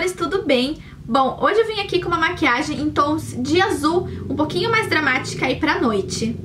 amores, tudo bem? Bom, hoje eu vim aqui com uma maquiagem em tons de azul, um pouquinho mais dramática aí pra noite.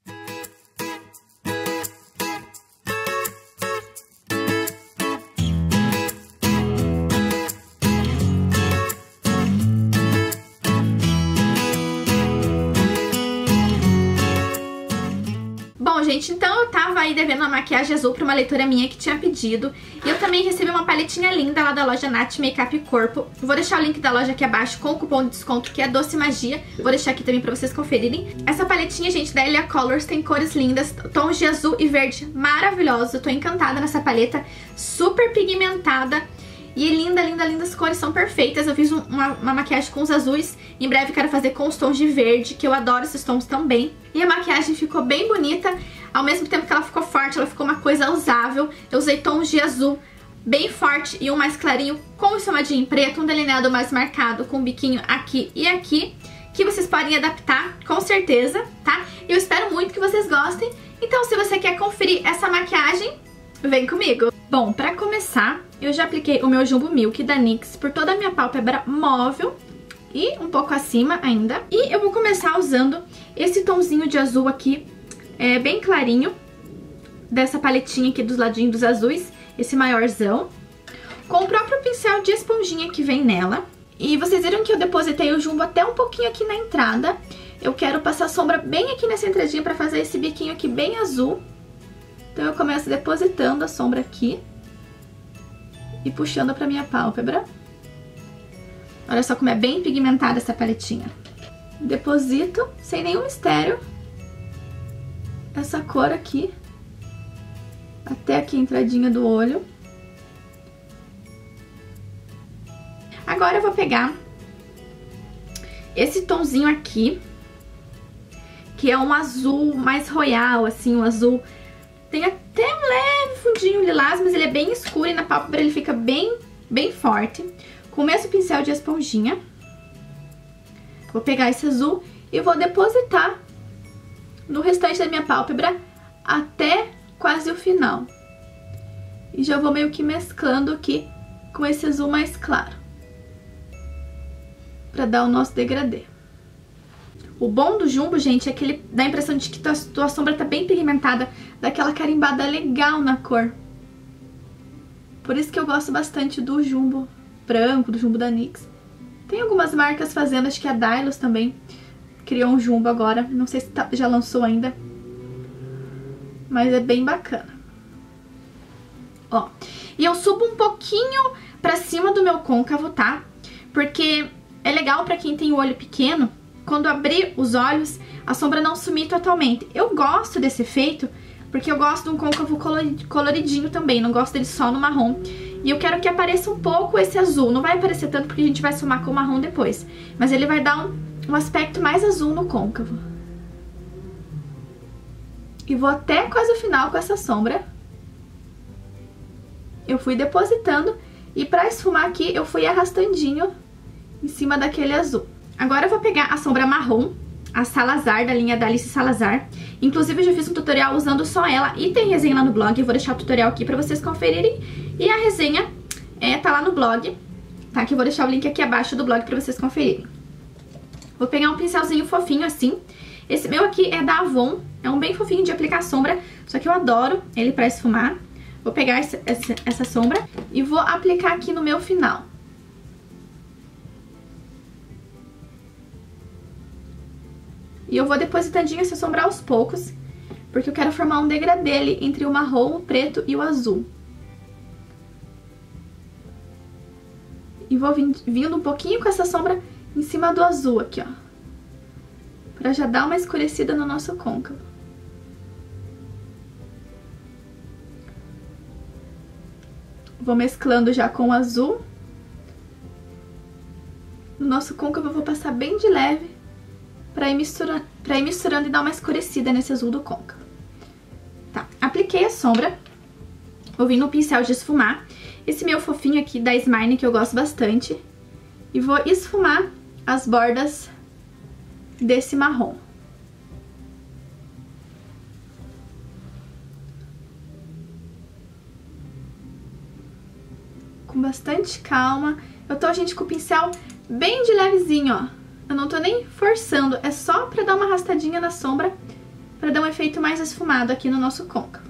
Bom, gente, então eu tava aí devendo uma maquiagem azul pra uma leitora minha que tinha pedido. E eu também recebi uma paletinha linda lá da loja Nath Makeup Corpo. Vou deixar o link da loja aqui abaixo com o cupom de desconto, que é Doce Magia. Vou deixar aqui também pra vocês conferirem. Essa paletinha, gente, da Elia Colors tem cores lindas, tons de azul e verde maravilhosos. Eu tô encantada nessa paleta, super pigmentada. E linda, linda, linda, as cores são perfeitas. Eu fiz uma maquiagem com os azuis. Em breve quero fazer com os tons de verde, que eu adoro esses tons também. E a maquiagem ficou bem bonita. Ao mesmo tempo que ela ficou forte, ela ficou uma coisa usável. Eu usei tons de azul bem forte e um mais clarinho com esfumadinho em preto. Um delineado mais marcado com um biquinho aqui e aqui, que vocês podem adaptar com certeza, tá? Eu espero muito que vocês gostem. Então, se você quer conferir essa maquiagem, vem comigo! Bom, pra começar, eu já apliquei o meu Jumbo Milk da NYX por toda a minha pálpebra móvel e um pouco acima ainda. E eu vou começar usando esse tomzinho de azul aqui, bem clarinho, dessa paletinha aqui dos ladinhos dos azuis, esse maiorzão, com o próprio pincel de esponjinha que vem nela. E vocês viram que eu depositei o jumbo até um pouquinho aqui na entrada. Eu quero passar sombra bem aqui nessa entradinha pra fazer esse biquinho aqui bem azul. Então eu começo depositando a sombra aqui e puxando pra minha pálpebra. Olha só como é bem pigmentada essa paletinha. Deposito, sem nenhum mistério, essa cor aqui, até aqui a entradinha do olho. Agora eu vou pegar esse tomzinho aqui, que é um azul mais royal, assim, um azul... Tem até um leve fundinho lilás, mas ele é bem escuro e na pálpebra ele fica bem forte. Com o mesmo pincel de esponjinha, vou pegar esse azul e vou depositar no restante da minha pálpebra até quase o final. E já vou meio que mesclando aqui com esse azul mais claro, pra dar o nosso degradê. O bom do Jumbo, gente, é que ele dá a impressão de que tua sombra tá bem pigmentada, dá aquela carimbada legal na cor. Por isso que eu gosto bastante do Jumbo branco, do Jumbo da NYX. Tem algumas marcas fazendo, acho que a Dylos também criou um Jumbo agora, não sei se já lançou ainda, mas é bem bacana. Ó, e eu subo um pouquinho pra cima do meu côncavo, tá? Porque é legal pra quem tem o olho pequeno, quando abrir os olhos, a sombra não sumir totalmente. Eu gosto desse efeito, porque eu gosto de um côncavo coloridinho também, não gosto dele só no marrom. E eu quero que apareça um pouco esse azul, não vai aparecer tanto porque a gente vai somar com o marrom depois. Mas ele vai dar um aspecto mais azul no côncavo. E vou até quase o final com essa sombra. Eu fui depositando e pra esfumar aqui eu fui arrastandinho em cima daquele azul. Agora eu vou pegar a sombra marrom, a Salazar, da linha da Alice Salazar. Inclusive eu já fiz um tutorial usando só ela e tem resenha lá no blog. Eu vou deixar o tutorial aqui pra vocês conferirem. E a resenha tá lá no blog, tá? Que eu vou deixar o link aqui abaixo do blog pra vocês conferirem. Vou pegar um pincelzinho fofinho assim. Esse meu aqui é da Avon, é um bem fofinho de aplicar sombra, só que eu adoro ele pra esfumar. Vou pegar essa sombra e vou aplicar aqui no meu final. E eu vou depositandinho essa sombra aos poucos, porque eu quero formar um degradê ali entre o marrom, o preto e o azul. E vou vindo um pouquinho com essa sombra em cima do azul aqui, ó. Pra já dar uma escurecida no nosso côncavo. Vou mesclando já com o azul. No nosso côncavo eu vou passar bem de leve, pra ir misturando e dar uma escurecida nesse azul do côncavo. Tá, apliquei a sombra. Vou vir no pincel de esfumar. Esse meu fofinho aqui da Smile, que eu gosto bastante. E vou esfumar as bordas desse marrom. Com bastante calma, Eu tô, gente, com o pincel bem de levezinho, ó. Eu não tô nem forçando, é só pra dar uma arrastadinha na sombra, pra dar um efeito mais esfumado aqui no nosso côncavo.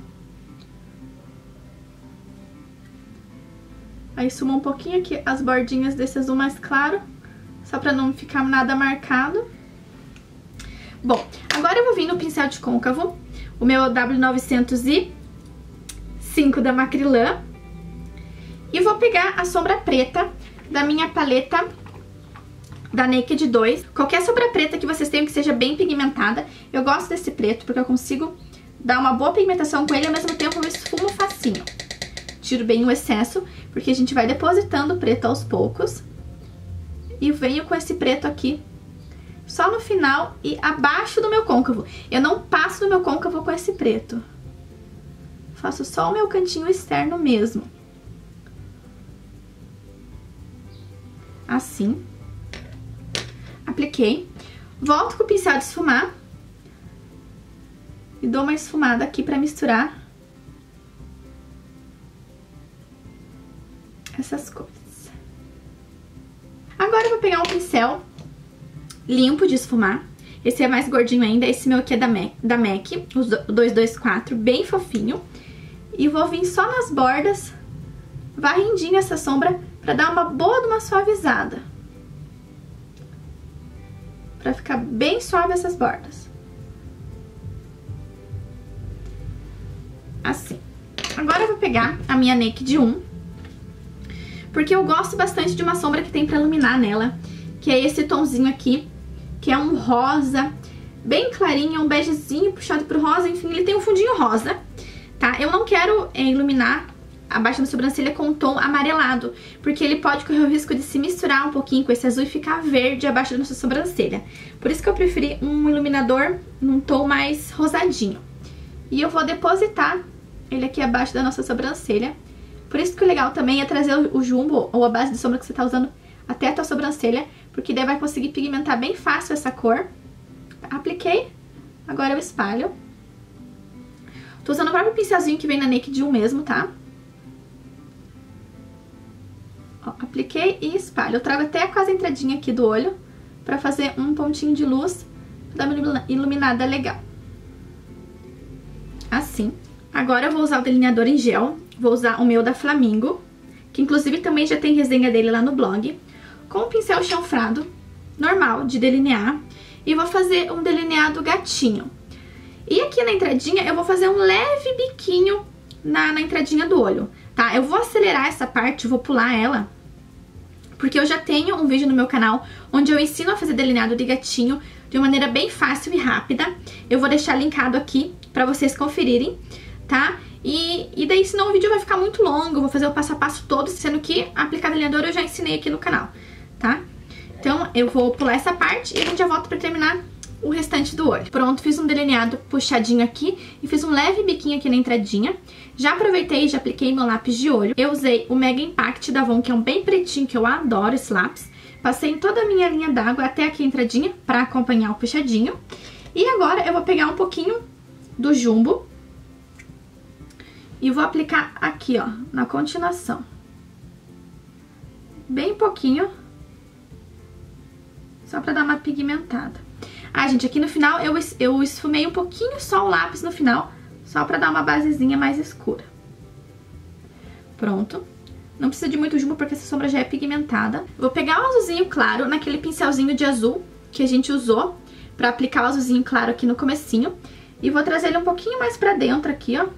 Aí suma um pouquinho aqui as bordinhas desse azul mais claro, só pra não ficar nada marcado. Bom, agora eu vou vir no pincel de côncavo, o meu W905 da Macrylan, e vou pegar a sombra preta da minha paleta da Naked 2. Qualquer sombra preta que vocês tenham que seja bem pigmentada. Eu gosto desse preto porque eu consigo dar uma boa pigmentação com ele e ao mesmo tempo eu esfumo facinho. Tiro bem o excesso, porque a gente vai depositando o preto aos poucos. E venho com esse preto aqui só no final e abaixo do meu côncavo. Eu não passo no meu côncavo com esse preto. Faço só o meu cantinho externo mesmo. Assim. Apliquei. Volto com o pincel de esfumar. E dou uma esfumada aqui pra misturar essas cores. Agora eu vou pegar um pincel limpo de esfumar. Esse é mais gordinho ainda. Esse meu aqui é da MAC, o 224, bem fofinho. E vou vir só nas bordas, varrendinho essa sombra, pra dar uma boa de uma suavizada. Pra ficar bem suave essas bordas. Assim. Agora eu vou pegar a minha Naked 1, porque eu gosto bastante de uma sombra que tem pra iluminar nela, que é esse tomzinho aqui, que é um rosa, bem clarinho, um begezinho puxado pro rosa, enfim, ele tem um fundinho rosa, tá? Eu não quero iluminar abaixo da sobrancelha com um tom amarelado, porque ele pode correr o risco de se misturar um pouquinho com esse azul e ficar verde abaixo da nossa sobrancelha. Por isso que eu preferi um iluminador num tom mais rosadinho. E eu vou depositar ele aqui abaixo da nossa sobrancelha. Por isso que o legal também é trazer o jumbo ou a base de sombra que você tá usando até a tua sobrancelha, porque daí vai conseguir pigmentar bem fácil essa cor. Apliquei, agora eu espalho. Tô usando o próprio pincelzinho que vem na Naked 1 mesmo, tá? Ó, apliquei e espalho. Eu trago até quase a entradinha aqui do olho pra fazer um pontinho de luz, pra dar uma iluminada legal. Assim. Agora eu vou usar o delineador em gel. Vou usar o meu da Flamingo, que inclusive também já tem resenha dele lá no blog. Com o pincel chanfrado, normal, de delinear. E vou fazer um delineado gatinho. E aqui na entradinha eu vou fazer um leve biquinho na entradinha do olho, tá? Eu vou acelerar essa parte, vou pular ela, porque eu já tenho um vídeo no meu canal onde eu ensino a fazer delineado de gatinho de uma maneira bem fácil e rápida. Eu vou deixar linkado aqui pra vocês conferirem, tá? E daí, senão o vídeo vai ficar muito longo, eu vou fazer o passo a passo todo, sendo que aplicar delineador eu já ensinei aqui no canal, tá? Então eu vou pular essa parte e a gente já volta pra terminar o restante do olho. Pronto, fiz um delineado puxadinho aqui e fiz um leve biquinho aqui na entradinha. Já aproveitei e já apliquei meu lápis de olho. Eu usei o Mega Impact da Avon, que é um bem pretinho, que eu adoro esse lápis. Passei em toda a minha linha d'água até aqui a entradinha pra acompanhar o puxadinho. E agora eu vou pegar um pouquinho do Jumbo e vou aplicar aqui, ó, na continuação. Bem pouquinho. Só pra dar uma pigmentada. Ah, gente, aqui no final eu esfumei um pouquinho só o lápis no final, só pra dar uma basezinha mais escura. Pronto. Não precisa de muito jumbo porque essa sombra já é pigmentada. Vou pegar o azulzinho claro naquele pincelzinho de azul que a gente usou pra aplicar o azulzinho claro aqui no comecinho. E vou trazer ele um pouquinho mais pra dentro aqui, ó.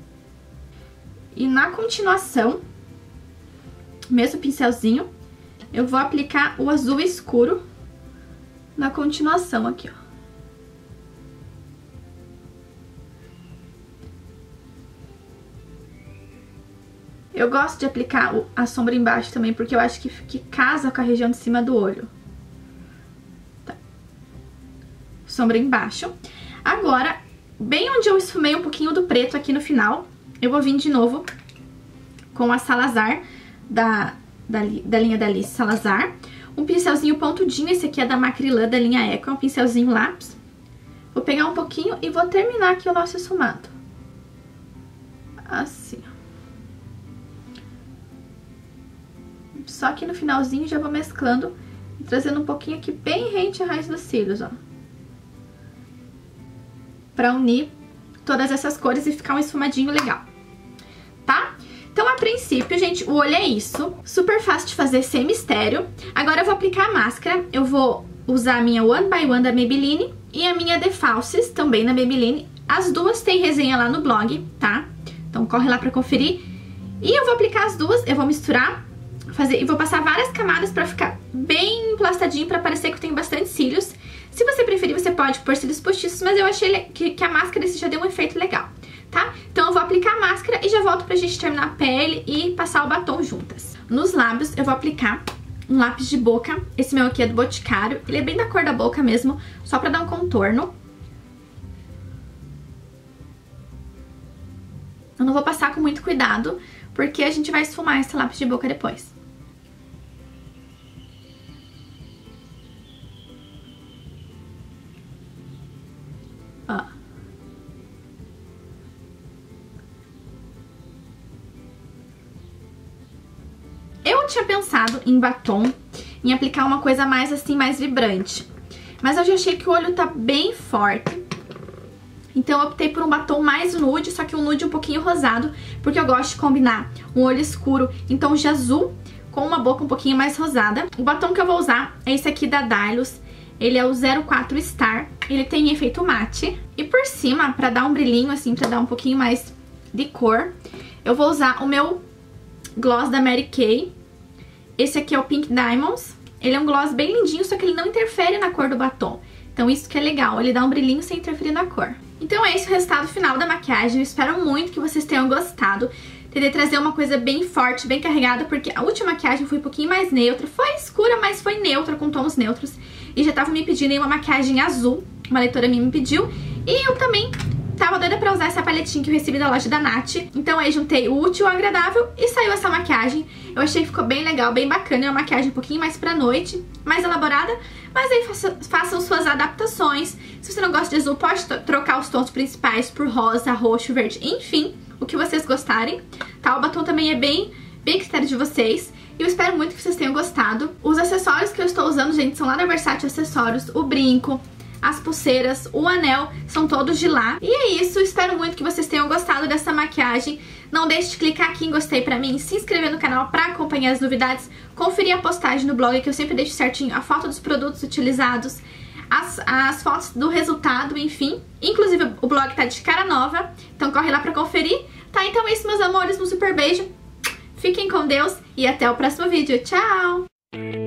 E na continuação, mesmo pincelzinho, eu vou aplicar o azul escuro na continuação aqui, ó. Eu gosto de aplicar a sombra embaixo também, porque eu acho que casa com a região de cima do olho. Tá. Sombra embaixo. Agora, bem onde eu esfumei um pouquinho do preto aqui no final, eu vou vir de novo com a Salazar, da linha da Alice Salazar. Um pincelzinho pontudinho, esse aqui é da Macrylan, da linha Eco, é um pincelzinho lápis. Vou pegar um pouquinho e vou terminar aqui o nosso esfumado. Assim, ó. só aqui no finalzinho já vou mesclando, trazendo um pouquinho aqui bem rente à raiz dos cílios, ó. Pra unir todas essas cores e ficar um esfumadinho legal, tá? Então, a princípio, gente, o olho é isso. Super fácil de fazer, sem mistério. Agora eu vou aplicar a máscara. Eu vou usar a minha One by One da Maybelline e a minha The Falsies, também da Maybelline. As duas tem resenha lá no blog, tá? Então, corre lá pra conferir. E eu vou aplicar as duas, eu vou misturar, e vou passar várias camadas pra ficar bem emplastadinho, pra parecer que eu tenho bastante cílios. Se você preferir, você pode pôr cílios postiços, mas eu achei que a máscara já deu um efeito legal, tá? Então eu vou aplicar a máscara e já volto pra gente terminar a pele e passar o batom juntas. Nos lábios eu vou aplicar um lápis de boca, esse meu aqui é do Boticário, ele é bem da cor da boca mesmo, só pra dar um contorno. Eu não vou passar com muito cuidado, porque a gente vai esfumar esse lápis de boca depois. Ó. Eu tinha pensado em batom, em aplicar uma coisa mais assim, mais vibrante. Mas eu já achei que o olho tá bem forte. Então eu optei por um batom mais nude, só que um nude um pouquinho rosado, porque eu gosto de combinar um olho escuro em tom de azul com uma boca um pouquinho mais rosada. O batom que eu vou usar é esse aqui da Dylos. Ele é o 04 Star, ele tem efeito mate. E por cima, pra dar um brilhinho assim, pra dar um pouquinho mais de cor, eu vou usar o meu gloss da Mary Kay. Esse aqui é o Pink Diamonds. Ele é um gloss bem lindinho, só que ele não interfere na cor do batom. Então isso que é legal, ele dá um brilhinho sem interferir na cor. Então é esse o resultado final da maquiagem. Eu espero muito que vocês tenham gostado. Tentei trazer uma coisa bem forte, bem carregada, porque a última maquiagem foi um pouquinho mais neutra. Foi escura, mas foi neutra, com tons neutros. E já tava me pedindo aí uma maquiagem azul. Uma leitora minha me pediu. E eu também tava doida pra usar essa paletinha que eu recebi da loja da Nath. Então aí juntei o útil ao agradável e saiu essa maquiagem. Eu achei que ficou bem legal, bem bacana. É uma maquiagem um pouquinho mais pra noite, mais elaborada. Mas aí façam suas adaptações. Se você não gosta de azul, pode trocar os tons principais por rosa, roxo, verde, enfim, o que vocês gostarem. Tá? O batom também é bem critério de vocês. E eu espero muito que vocês tenham gostado. Os acessórios que eu estou usando, gente, são lá da Versace Acessórios. O brinco, as pulseiras, o anel, são todos de lá. E é isso, espero muito que vocês tenham gostado dessa maquiagem. Não deixe de clicar aqui em gostei pra mim, se inscrever no canal pra acompanhar as novidades, conferir a postagem no blog, que eu sempre deixo certinho a foto dos produtos utilizados, as fotos do resultado, enfim. Inclusive o blog tá de cara nova, então corre lá pra conferir. Tá, então é isso, meus amores, um super beijo. Fiquem com Deus e até o próximo vídeo. Tchau!